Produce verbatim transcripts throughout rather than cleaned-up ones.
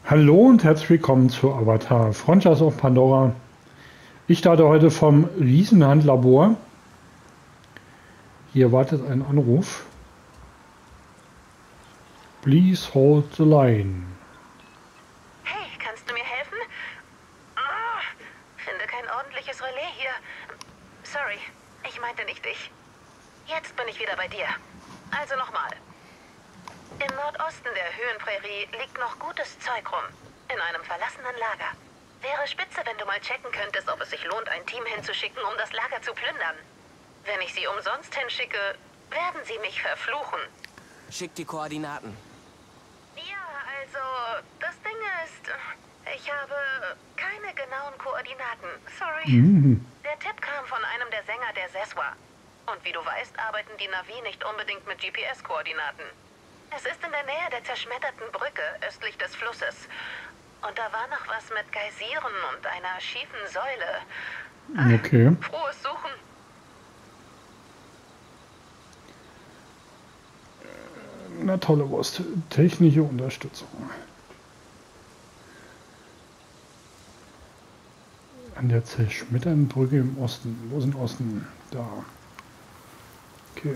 Hallo und herzlich willkommen zu Avatar Frontiers of Pandora. Ich starte heute vom Riesenhandlabor. Hier wartet ein Anruf. Please hold the line. Hey, kannst du mir helfen? Ah, finde kein ordentliches Relais hier. Sorry, ich meinte nicht dich. Jetzt bin ich wieder bei dir. Also nochmal. Im Nordosten der Höhenprärie liegt noch gutes Zeug rum. In einem verlassenen Lager. Wäre spitze, wenn du mal checken könntest, ob es sich lohnt, ein Team hinzuschicken, um das Lager zu plündern. Wenn ich sie umsonst hinschicke, werden sie mich verfluchen. Schick die Koordinaten. Ja, also, das Ding ist, ich habe keine genauen Koordinaten. Sorry. Mhm. Der Tipp kam von einem der Sänger der Seswa. Und wie du weißt, arbeiten die Na'vi nicht unbedingt mit G P S-Koordinaten. Es ist in der Nähe der zerschmetterten Brücke östlich des Flusses. Und da war noch was mit Geysiren und einer schiefen Säule. Ah, Okay. frohes Suchen. Na tolle Wurst. Technische Unterstützung. An der zerschmetternden Brücke im Osten. Wo ist im Osten? Da. Okay.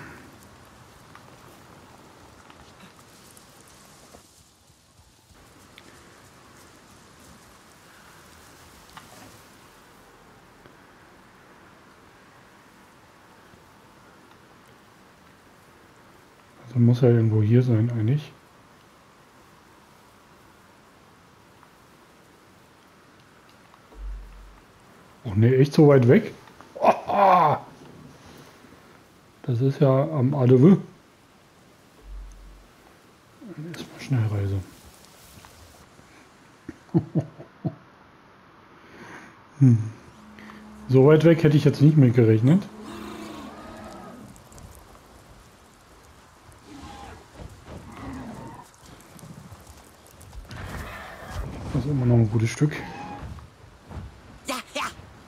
Also muss er irgendwo hier sein eigentlich. Oh ne, echt so weit weg? Oh, das ist ja am Adewe. Erstmal Schnellreise. hm. So weit weg hätte ich jetzt nicht mit gerechnet. Das ist immer noch ein gutes Stück. Ja, ja.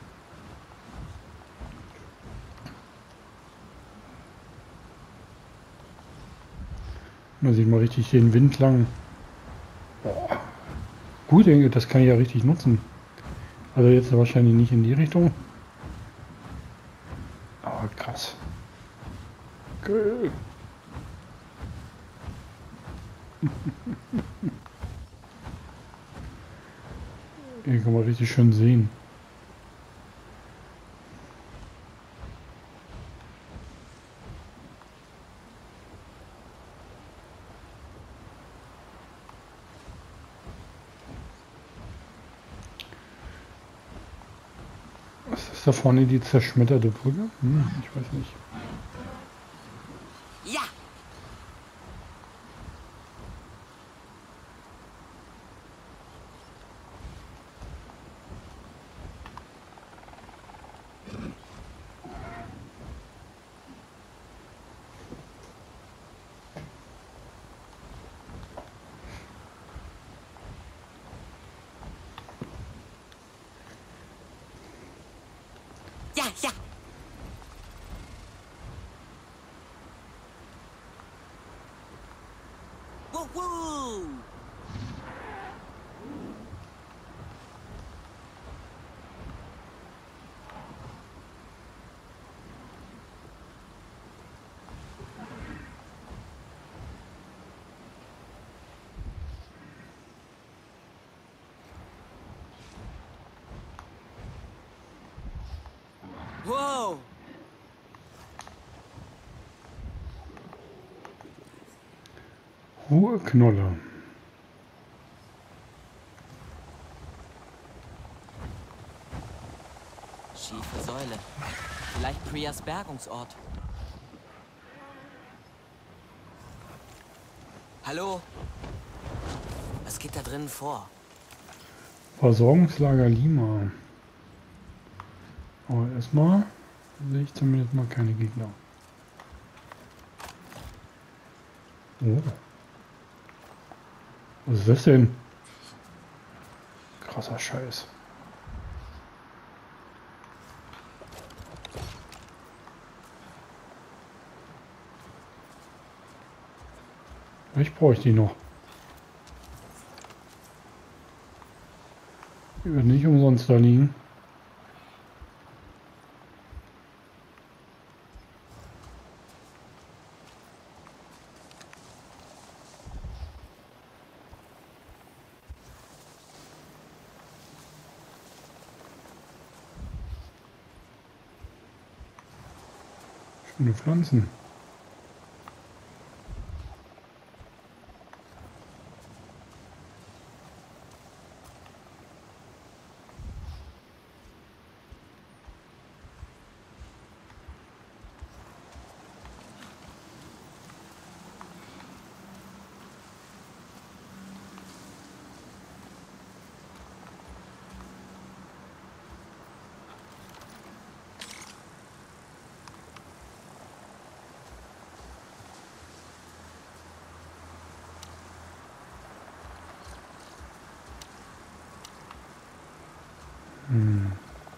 Man sieht mal richtig den Wind lang. Oh. Gut, das kann ich ja richtig nutzen. Also jetzt wahrscheinlich nicht in die Richtung. Aber krass. Okay. Hier kann man richtig schön sehen. Was ist da vorne, die zerschmetterte Brücke? Hm, ich weiß nicht. Ja. Ja, ja. Wuh, wuh. Wow. Hohe Knolle. Schiefe Säule. Vielleicht Prias Bergungsort. Hallo? Was geht da drinnen vor? Versorgungslager Lima. Aber erstmal sehe ich zumindest mal keine Gegner. Oh. Was ist das denn? Krasser Scheiß. Ich brauche die noch. Die wird nicht umsonst da liegen. Schöne Pflanzen. Hm.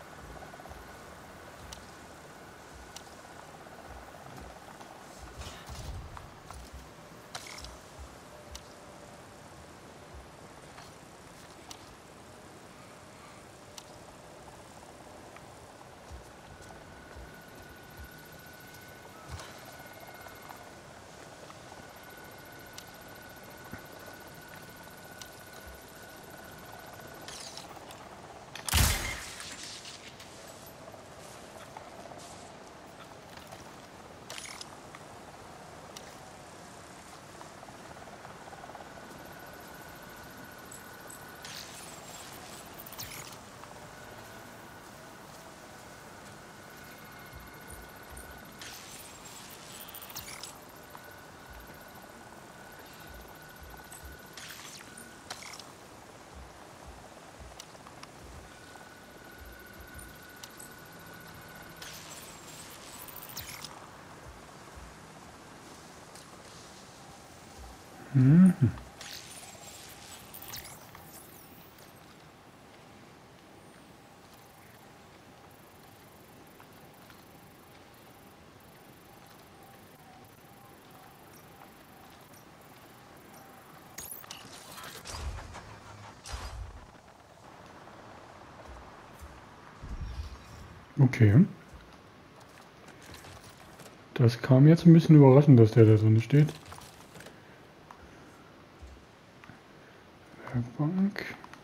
Mhm. Okay. Das kam jetzt ein bisschen überraschend, dass der da drin steht. Werkbank.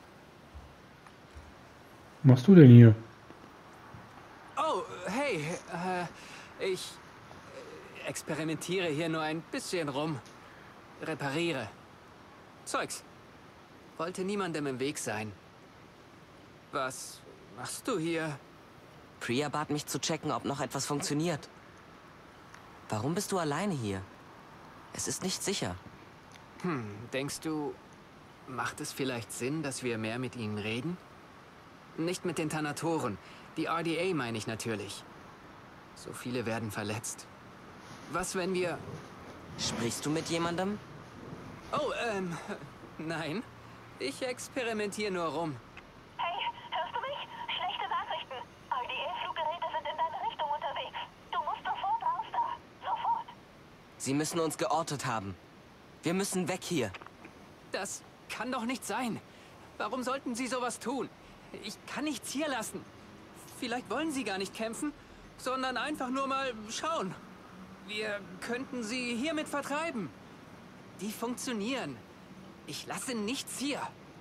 Was machst du denn hier? Oh, hey, äh, ich äh, experimentiere hier nur ein bisschen rum. Repariere. Zeugs. Wollte niemandem im Weg sein. Was machst du hier? Priya bat mich zu checken, ob noch etwas funktioniert. Warum bist du alleine hier? Es ist nicht sicher. Hm, denkst du, macht es vielleicht Sinn, dass wir mehr mit ihnen reden? Nicht mit den Thanatoren. Die R D A meine ich natürlich. So viele werden verletzt. Was, wenn wir... Sprichst du mit jemandem? Oh, ähm, nein. Ich experimentiere nur rum. Hey, hörst du mich? Schlechte Nachrichten. R D A-Fluggeräte sind in deine Richtung unterwegs. Du musst sofort raus da. Sofort. Sie müssen uns geortet haben. Wir müssen weg hier. Das kann doch nicht sein. Warum sollten sie sowas tun? Ich kann nichts hier lassen. Vielleicht wollen sie gar nicht kämpfen, sondern einfach nur mal schauen. Wir könnten sie hiermit vertreiben. Die funktionieren. Ich lasse nichts hier.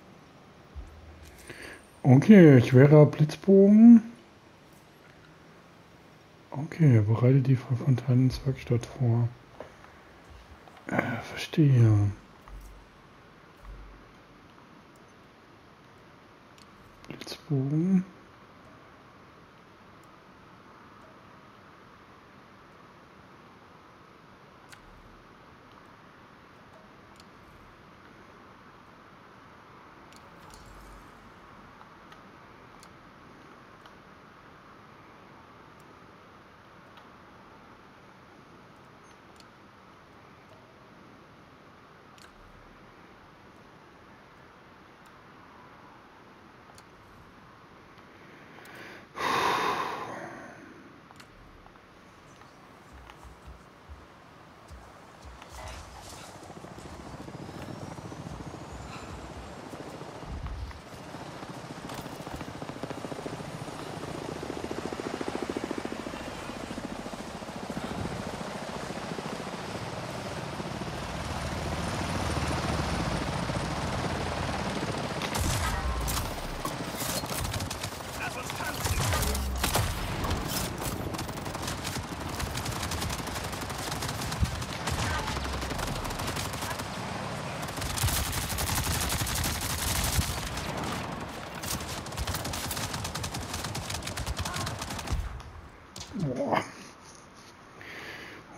Okay, schwerer Blitzbogen. Okay, bereite die Fontanens Werkstatt vor. Äh, verstehe. Blitzbogen.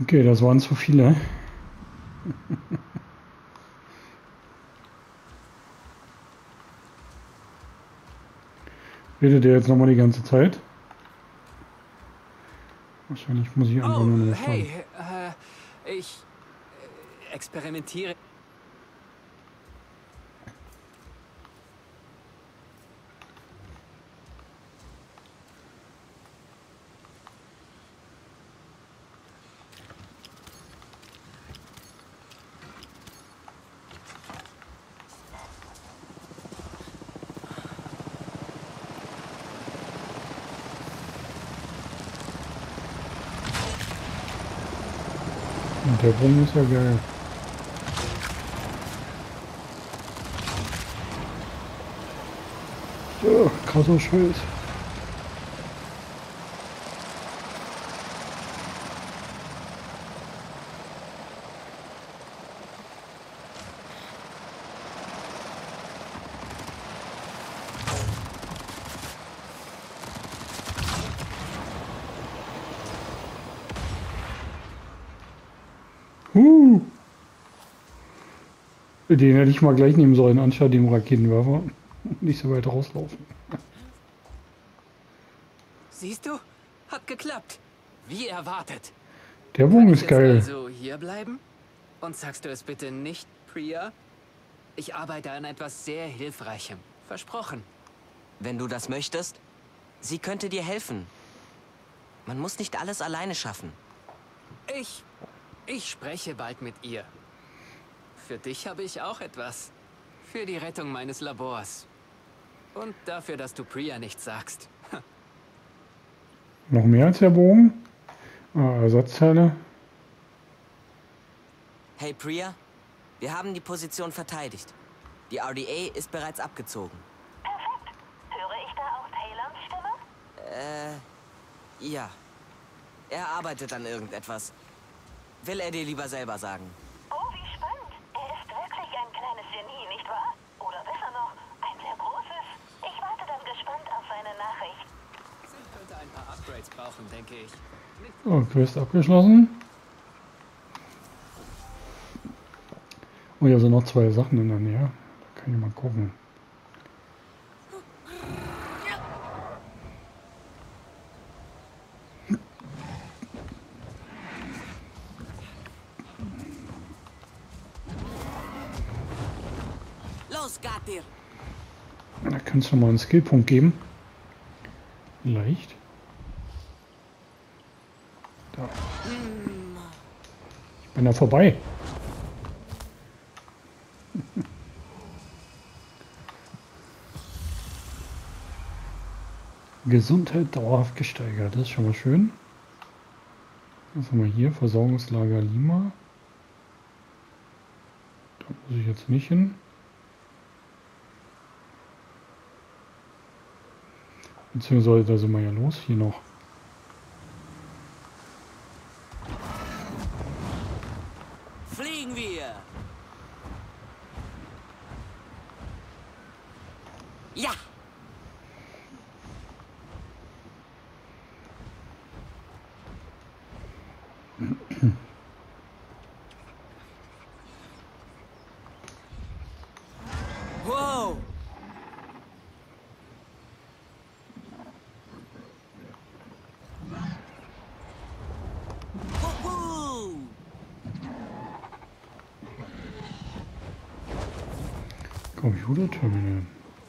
Okay, das waren zu viele. Redet der jetzt nochmal die ganze Zeit? Wahrscheinlich muss ich einfach Oh, nur noch hey, starten. äh, ich äh, experimentiere. Und der Bogen ist ja geil. Oh, krasser Scheiß. Huh. Den hätte ich mal gleich nehmen sollen, anstatt dem Raketenwerfer. Nicht so weit rauslaufen. Siehst du? Hat geklappt. Wie erwartet. Der Kann Bogen ich ist jetzt geil. also hier bleiben? Und sagst du es bitte nicht, Priya? Ich arbeite an etwas sehr Hilfreichem. Versprochen. Wenn du das möchtest, sie könnte dir helfen. Man muss nicht alles alleine schaffen. Ich... Ich spreche bald mit ihr. Für dich habe ich auch etwas. Für die Rettung meines Labors. Und dafür, dass du Priya nichts sagst. Noch mehr als der Bogen? Ah, Ersatzteile. Hey Priya, wir haben die Position verteidigt. Die R D A ist bereits abgezogen. Perfekt. Höre ich da auch Talons Stimme? Äh, ja. Er arbeitet an irgendetwas. Will er dir lieber selber sagen? Oh, wie spannend. Er ist wirklich ein kleines Genie, nicht wahr? Oder besser noch, ein sehr großes. Ich warte dann gespannt auf seine Nachricht. Sie könnte ein paar Upgrades brauchen, denke ich. So, Quest abgeschlossen. Oh, hier sind noch zwei Sachen in der Nähe. Da kann ich mal gucken. Los, Gatir! Da kannst du mal einen Skillpunkt geben. Leicht. Da. Ich bin da vorbei. Gesundheit dauerhaft gesteigert. Das ist schon mal schön. Was haben wir hier? Versorgungslager Lima. Da muss ich jetzt nicht hin. Beziehungsweise da sind wir ja los. Hier noch. Fliegen wir! Ja! Wow! Wuhu! Computerterminal.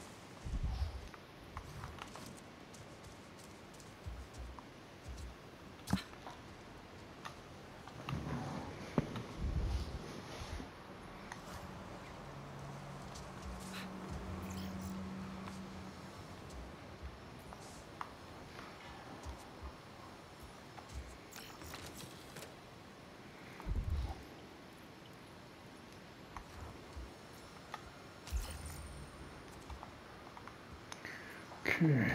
Okay.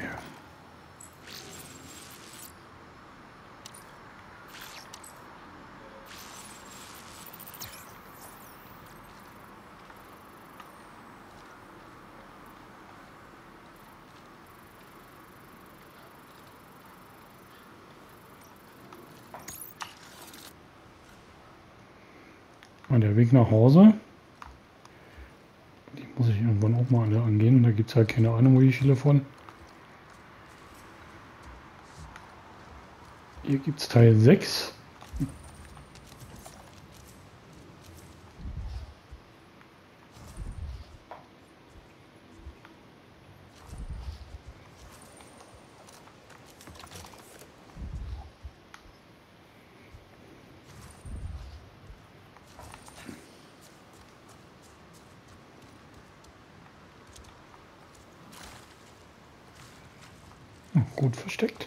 Und der Weg nach Hause. Die muss ich irgendwann auch mal alle angehen. Da gibt es halt keine Ahnung, wo die Schille von. Hier gibt es Teil sechs. Gut versteckt.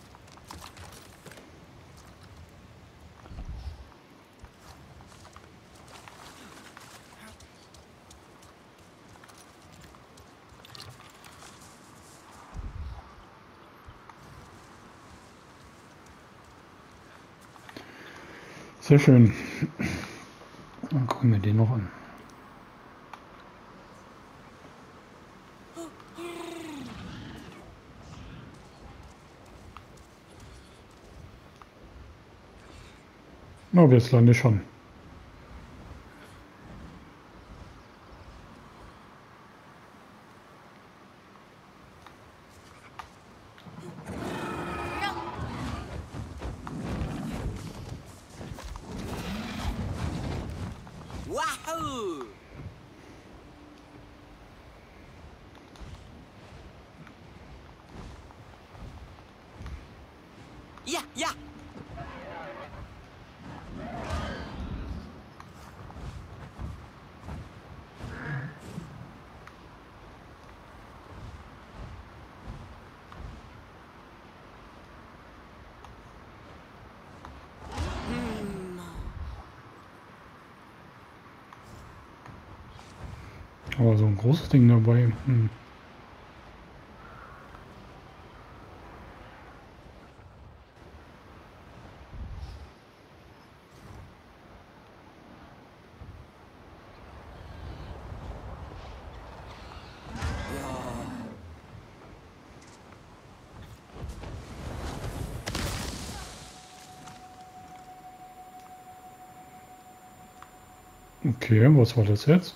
Sehr schön. Dann gucken wir den noch an. Na, oh, jetzt lande ich schon. Wahoo! Ja, ja! Aber so ein großes Ding dabei. Hm. Okay, was war das jetzt?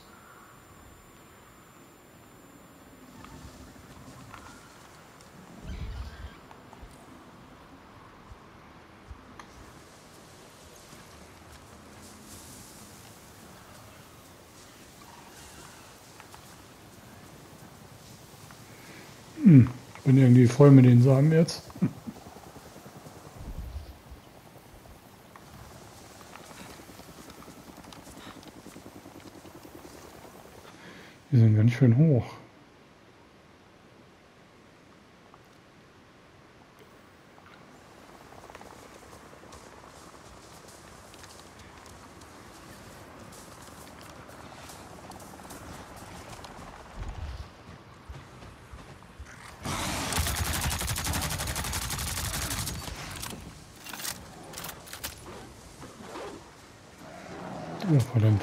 Hm, bin irgendwie voll mit den Samen jetzt. Die sind ganz schön hoch. Oh, verdammt.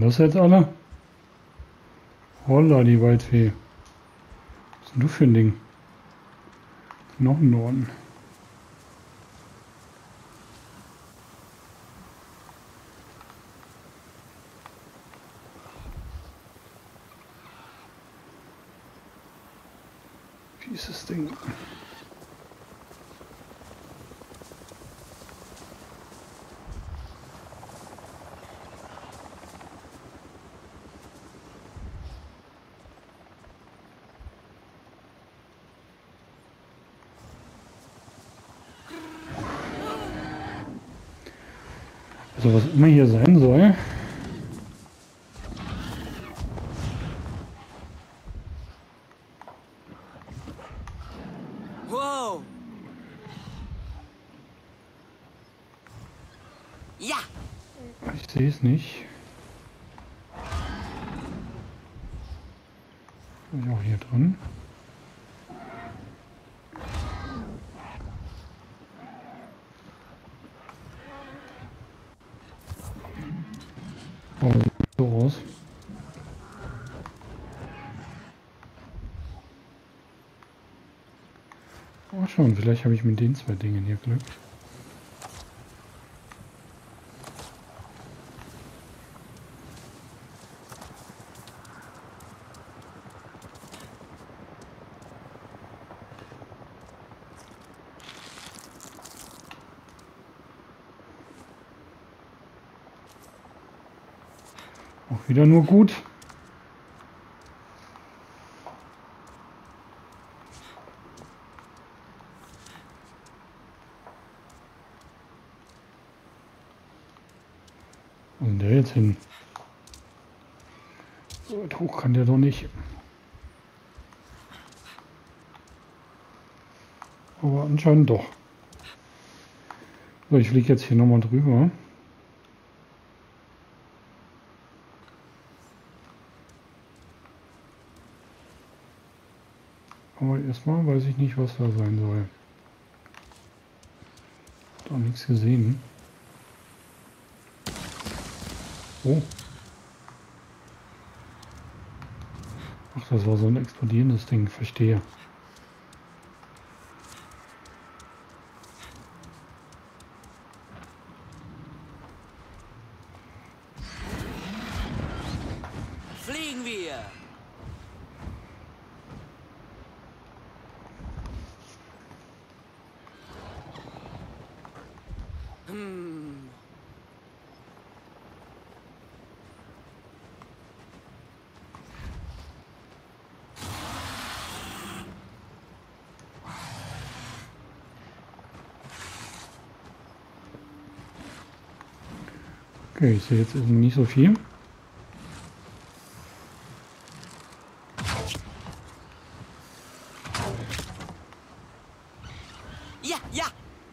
das jetzt alle? Holla, die Waldfee. Was ist denn du für ein Ding? Noch im Norden. Wie ist das Ding? Also was immer hier sein soll. Wow! Ja! Ich sehe es nicht. Bin ich auch hier drin? Oh, sieht so aus. Oh, schon, vielleicht habe ich mit den zwei Dingen hier Glück. Auch wieder nur gut. Wo ist denn der jetzt hin? So weit hoch kann der doch nicht. Aber anscheinend doch. So, ich fliege jetzt hier nochmal drüber. Aber erstmal weiß ich nicht, was da sein soll. Hab auch nichts gesehen. Oh. Ach, das war so ein explodierendes Ding, verstehe. Fliegen wir! Hm. Okay, ich sehe jetzt nicht so viel. Ja, ja!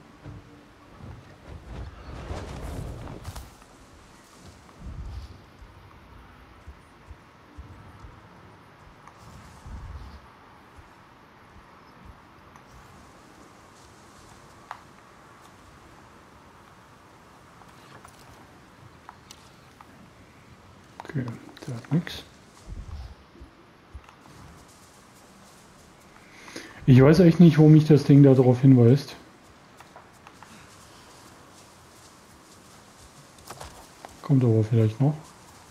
Okay, der hat nichts. Ich weiß echt nicht, wo mich das Ding da darauf hinweist. Kommt aber vielleicht noch.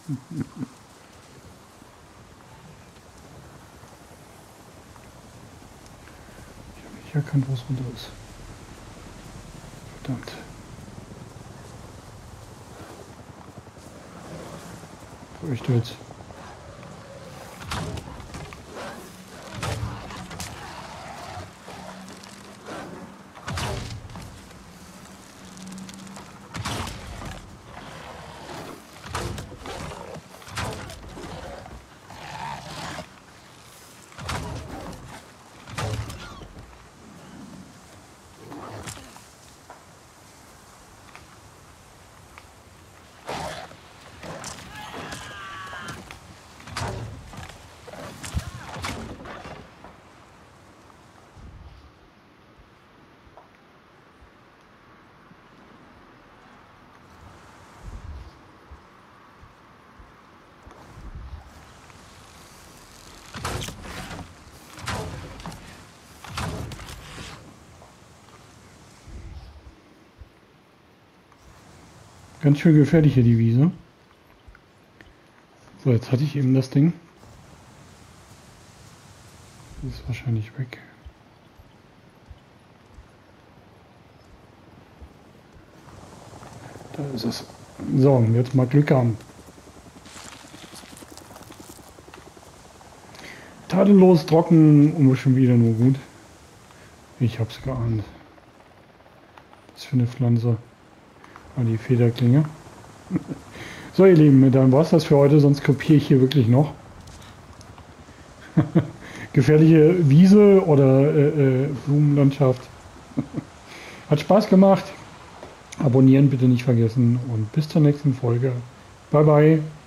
Ich habe nicht erkannt, wo es runter ist. Verdammt. Bräuchte jetzt. Ganz schön gefährlich hier die Wiese. So, jetzt hatte ich eben das Ding. Das ist wahrscheinlich weg. Da ist es. So, jetzt mal Glück haben. Tadellos, trocken und schon wieder nur gut. Ich hab's geahnt. Was für eine Pflanze. Ah, die Federklinge. So, ihr Lieben, dann war's das für heute, sonst kopiere ich hier wirklich noch. Gefährliche Wiese oder äh, äh, Blumenlandschaft. Hat Spaß gemacht. Abonnieren bitte nicht vergessen und bis zur nächsten Folge. Bye bye.